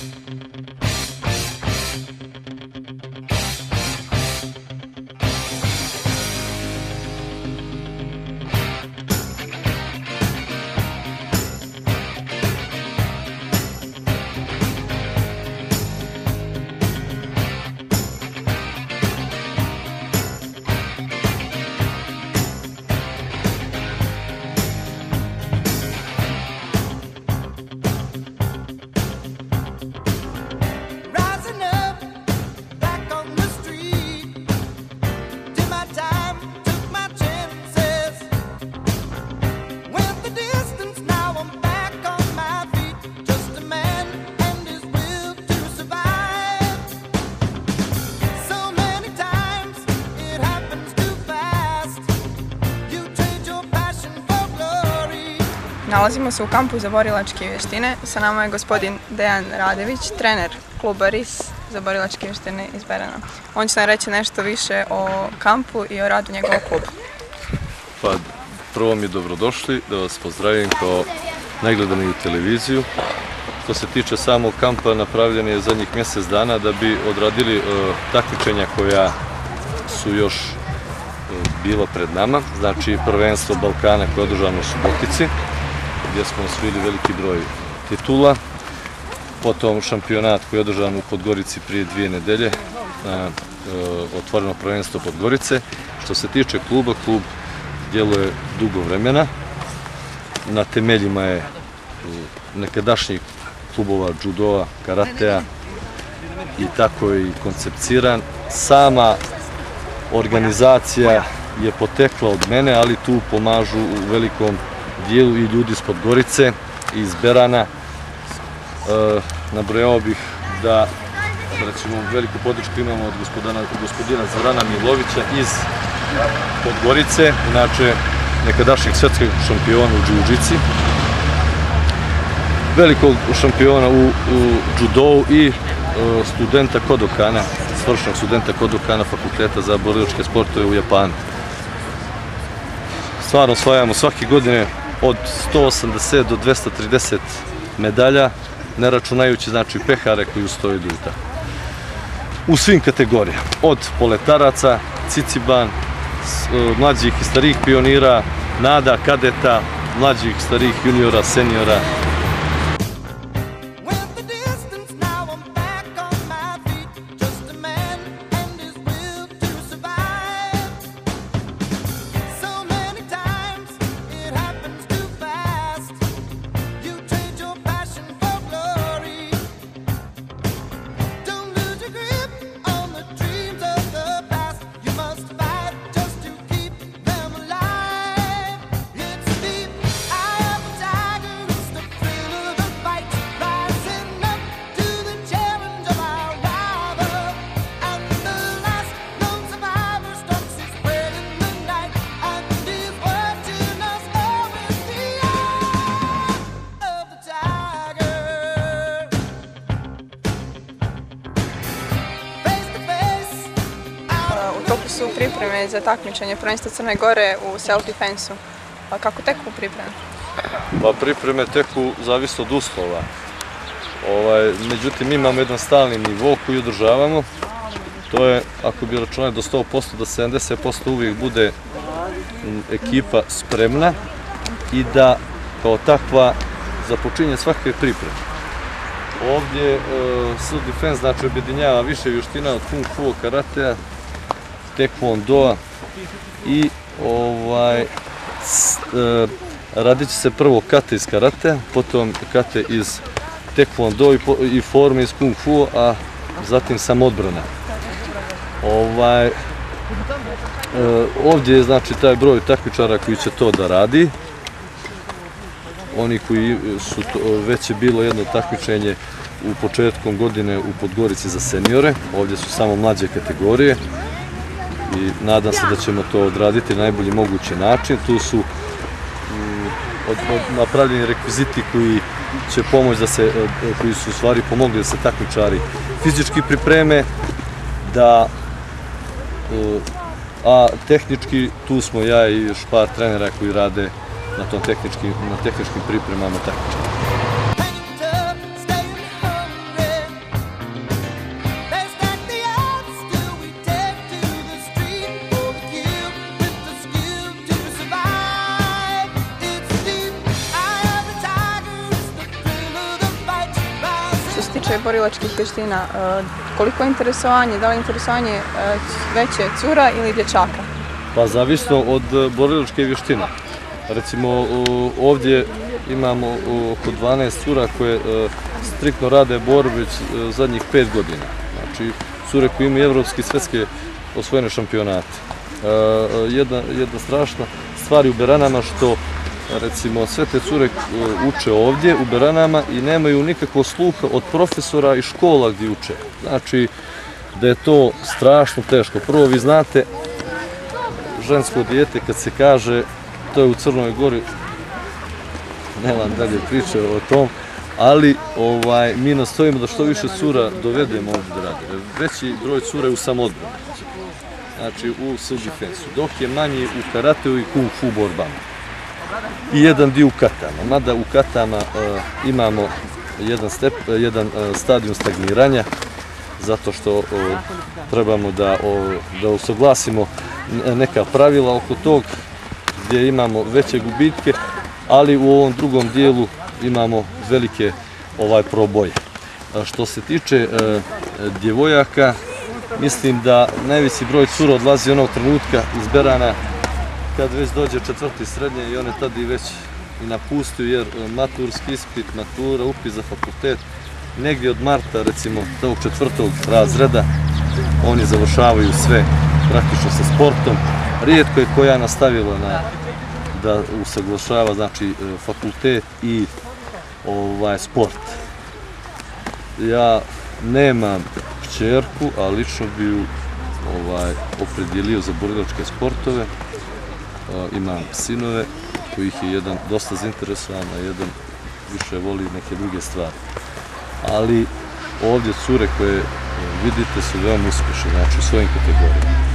Nalazimo se u kampu za borilačke vještine. Sa nama je gospodin Dejan Radević, trener kluba RIS za borilačke vještine iz Berana. On će nam reći nešto više o kampu i o radu njegovog kluba. Pa, prvo mi dobrodošli, da vas pozdravim kao negledani televiziju. Što se tiče samog kampa, napravljen je zadnjih mjesec dana da bi odradili takmičenja koja su još bila pred nama. Znači, prvenstvo Balkana koje je održano u Subotici, gdje smo osvojili veliki broj titula. Potom šampionat koji je održan u Podgorici prije 2 nedelje, otvoreno prvenstvo Podgorice. Što se tiče kluba, klub djeluje dugo vremena. Na temeljima je nekadašnjih klubova judoa, karatea i tako je i koncepciran. Sama organizacija je potekla od mene, ali tu pomažu u velikom dijelu i ljudi iz Podgorice i iz Berana. Nabrojao bih da, recimo, veliku podršku imamo od gospodina Zorana Milovića iz Podgorice, inače nekadašnjeg svjetskog šampiona u džiu-džici, velikog šampiona u judou i studenta Kodokana, svršenog studenta Kodokana fakulteta za borilačke sportove u Japanu. Stvarno osvajamo svake godine od 180 do 230 medalja, ne računajući, znači, pehare koji uz to idu u svim kategorijama. Od poletaraca, ciciban, mlađih i starijih pionira, nada, kadeta, mlađih, starijih juniora, seniora. U toku su pripreme za takmičenje prvenstva Crne Gore u self-defensu. A kako teku pripreme? Pa pripreme teku zavisno od uslova. Međutim, imamo jedan stalni nivo koji održavamo. To je, ako bi računali do 100%, da 70% uvijek bude ekipa spremna i da kao takva započinje svake pripreme. Ovdje self-defense, znači, objedinjava više vještina od kung fu, karatea, taekwondoa i radit će se prvo kate iz karatea, potom kate iz taekwondo i forme iz kung fu, a zatim samodbrana. Ovdje je, znači, taj broj takmičara koji će to da radi. Oni koji su, već je bilo jedno takmičenje u početkom godine u Podgorici za seniore, ovdje su samo mlađe kategorije i nadam se da ćemo to odraditi na najbolji mogući način. Tu su napravljeni rekviziti koji će pomoći koji su u stvari pomogli da se takmičari fizički pripreme, a tehnički tu smo ja i još par trenera koji rade na tehničkim pripremama takmičara. se tiče borilačkih vještina, koliko je interesovanje, da li je interesovanje veće cura ili dječaka? Pa zavisno od borilačke vještine. Recimo ovdje imamo oko 12 cura koje striktno rade borbu već zadnjih 5 godina. Znači cure koje imaju evropske i svjetske osvojene šampionate. Jedna strašna stvar je u Beranama što recimo sve te cure uče ovdje u Beranama i nemaju nikakvog sluha od profesora i škola gdje uče. Znači da je to strašno teško. Prvo vi znate, žensko dijete kad se kaže, to je u Crnoj Gori, nemam dalje priče o tom, ali mi nastojimo da što više cura dovedemo ovdje da rade. Veći broj cura je u samoodbrani, znači u self-defensu, dok je manji u karateu i kung fu borbama. I jedan dio u katama, mada u katama imamo jedan stadijum stagniranja, zato što trebamo da usaglasimo neka pravila oko tog gdje imamo veće gubitke, ali u ovom drugom dijelu imamo velike proboje. Što se tiče djevojaka, mislim da najveći broj cura odlazi onog trenutka iz Berana kad već dođe 4. srednje i one tada i već i napustuju jer maturski ispit, matura, upis za fakultet, negdje od marta recimo tog 4. razreda oni završavaju sve praktično sa sportom. Rijetko je koja nastavila da usaglašava znači fakultet i sport. Ja nemam kćerku, a lično bi ju opredijelio za borilačke sportove. Imam sinove kojih je jedan dosta zainteresovan, a jedan više voli neke druge stvari. Ali ovdje cure koje vidite su veoma uspješne, znači u svojim kategorijama.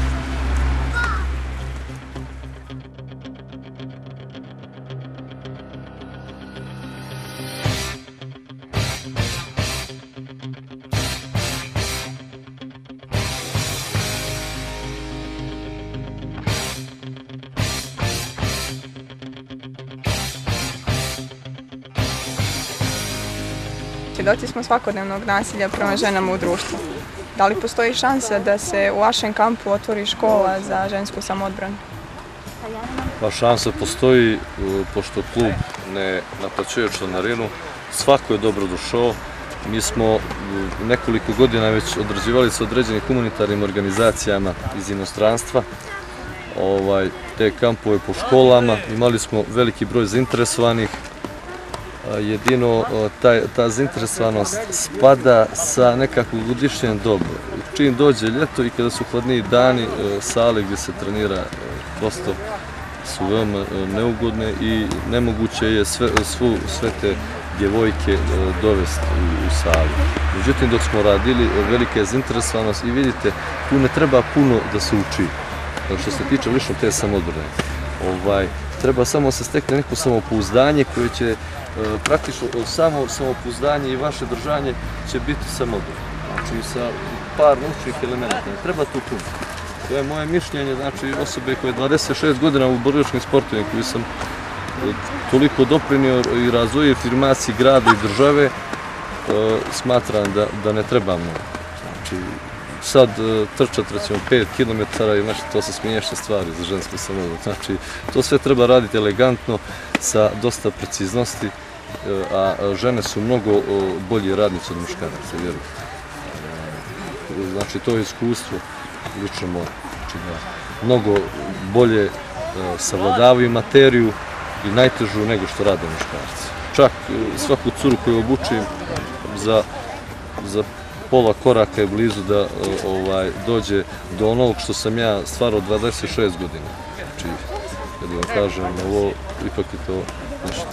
Svjedoci smo svakodnevnog nasilja prema ženama u društvu. Da li postoji šansa da se u vašem kampu otvori škola za žensku samoodbranu? Pa šansa postoji, pošto klub ne naplaćuje članarinu, svako je dobro došao. Mi smo nekoliko godina već odrađivali sa određenim humanitarnim organizacijama iz inostranstva te kampove po školama, imali smo veliki broj zainteresovanih. Jedino ta zainteresovanost spada sa nekakvog godišnjem doba. Čim dođe ljeto i kada su hladniji dani, sale gdje se trenira prosto su veoma neugodne i nemoguće je sve te djevojke dovesti u salu. Međutim, dok smo radili, velika je zainteresovanost i vidite, tu ne treba puno da se uči. Što se tiče lično te samoodbrane. Treba samo se stekne neko samopouzdanje koje će praktično samo samopouzdanje i vaše držanje će biti samoodbrana. Znači sa par naučnih elemenata, ne treba tu puno. To je moje mišljenje, znači osobe koje je 26 godina u borilačkim sportovima, koji sam toliko doprinio i razvoju afirmaciji grada i države, smatram da ne treba mnogo. Znači, sad trčati recimo 5 km i znači to su smiješne stvari za žensku samoodbranu. Znači to sve treba raditi elegantno sa dosta preciznosti, a žene su mnogo bolji radnici od muškaraca, vjerujte. Znači to je iskustvo lično moje. Znači da mnogo bolje savladavaju materiju i najtežu nego što rade muškarci. Čak svaku curu koju obučim za pola koraka je blizu da dođe do onog što sam ja stvarao 26 godina. Znači, kad vam kažem, ovo ipak je to nešto.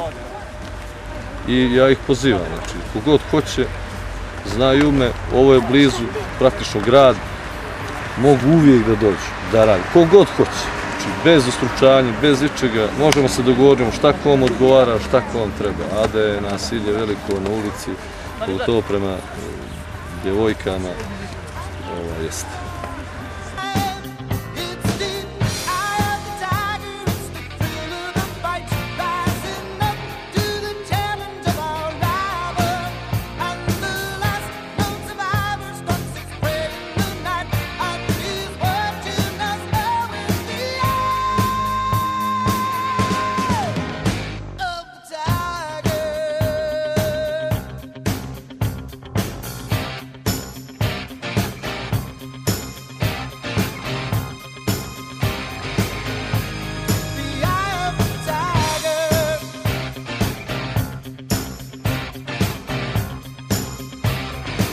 I ja ih pozivam, znači, kogod hoće, znaju me, ovo je blizu, praktično grad, mogu uvijek da dođu, da radi. Kogod hoće, znači, bez ustručanja, bez ičega, možemo se dogovoriti šta kom odgovara, šta kom treba. A da je nasilje veliko na ulici, to prema djevojkama, jeste.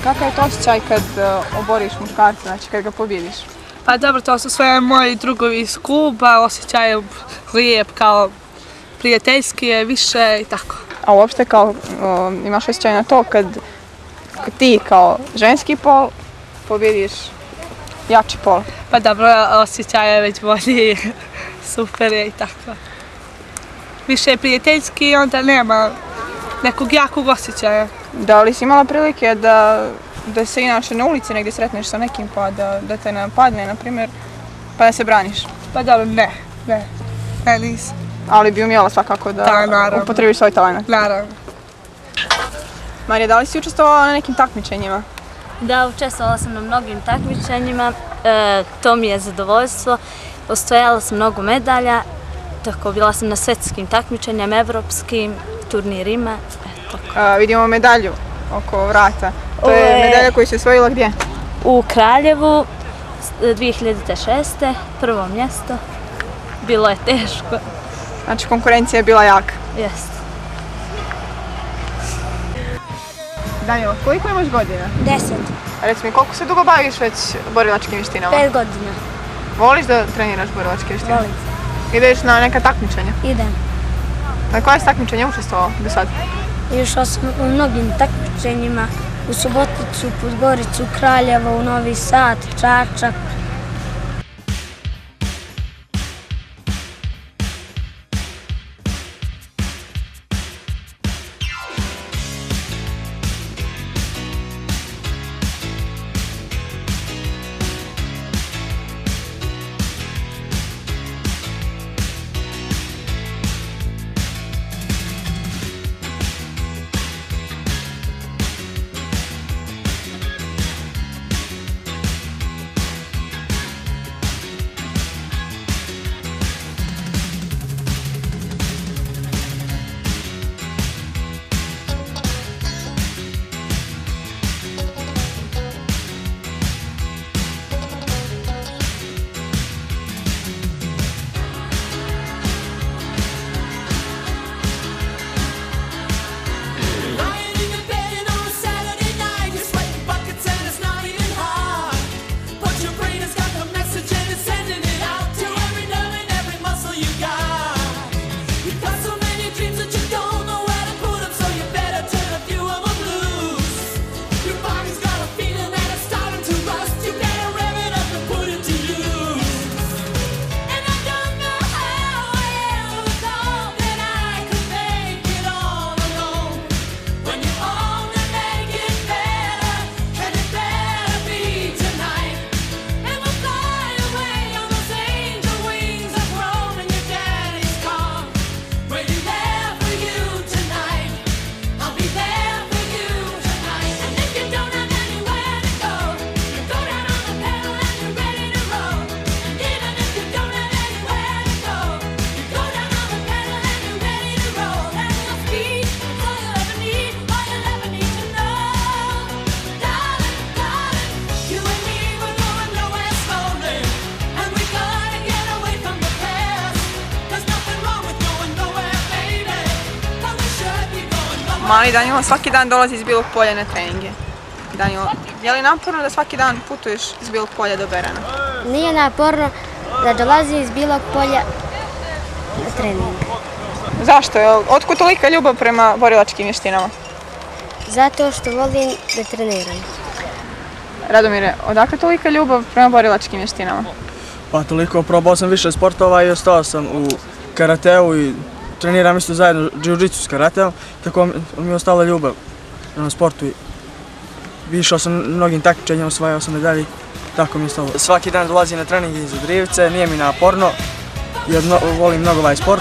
Kakav je to osjećaj kad oboriš muškarca, znači kad ga pobjediš? Pa dobro, to su sve moji drugovi iz kluba, osjećaj je lijep, kao prijateljski je više i tako. A uopšte kao imaš osjećaj na to kad ti kao ženski pol pobjediš jači pol? Pa dobro, osjećaj je već bolji, super je i tako. Više je prijateljski i onda nema nekog jakog osjećaja. Da li si imala prilike da se inače na ulici negdje sretneš sa nekim pa da te napadne, na primjer, pa da se braniš? Pa dobro, ne nisam. Ali bi umjela svakako da upotrebiš svoj talent. Naravno. Marija, da li si učestvovala na nekim takmičenjima? Da, učestvovala sam na mnogim takmičenjima, to mi je zadovoljstvo. Osvojala sam mnogo medalja, tako bila sam na svjetskim takmičenjima, evropskim turnirima. Vidimo medalju oko vrata. To je medalja koju si osvojila gdje? U Kraljevu 2006. prvo mjesto. Bilo je teško. Znači konkurencija je bila jaka. Jeste. Danilo, koliko imaš godina? 10. A reci mi, koliko se dugo baviš već borilačkim vještinama? 5 godina. Voliš da treniraš borilačke vještine? Volim. Ideš na neka takmičenja? Idem. Na koja si takmičenja učestvovao do sad? Išao sam u mnogim takmičenjima, u Suboticu, Podgoricu, Kraljevo, u Novi Sad, Čačak. Mali Danilo svaki dan dolazi iz Bilog Polja na treninge. Danilo, je li naporno da svaki dan putuješ iz Bilog Polja do Berana? Nije naporno da dolazim iz Bilog Polja na trening. Zašto? Otkud tolika ljubav prema borilačkim vještinama? Zato što volim da treniram. Radomire, odakle tolika ljubav prema borilačkim vještinama? Pa toliko, probao sam više sportova i ostao sam u karateu i treniram isto zajedno džiu-džicu s karateom, tako mi je ostala ljubav na sportu. Išao sam mnogim takmičenjima, osvajao sam medalji, tako mi je ostalo. Svaki dan dolazim na trening iz Drivce, nije mi naporno, jer volim mnogo ovaj sport.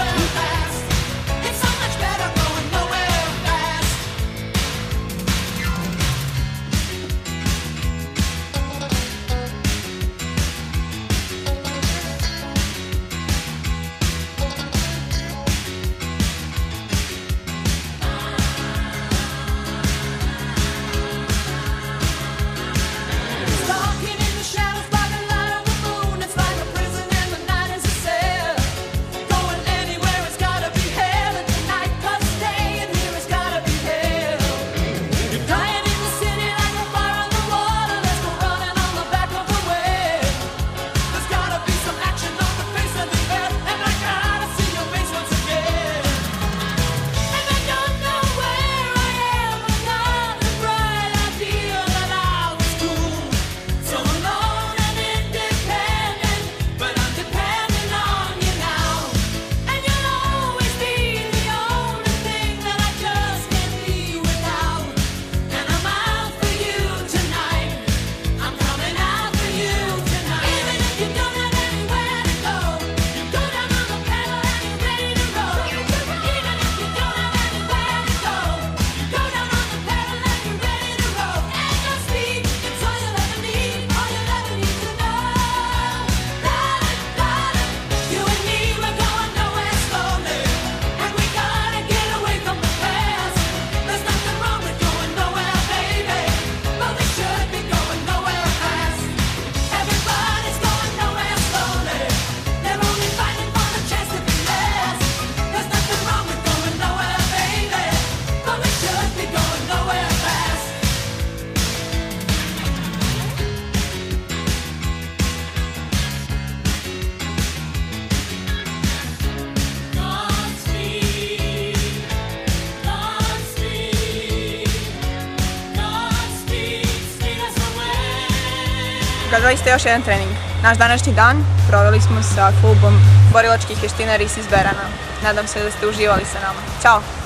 gledali ste još jedan trening. Naš današnji dan proveli smo sa klubom borilačkih vještina RIS iz Berana. Nadam se da ste uživali sa nama. Ćao!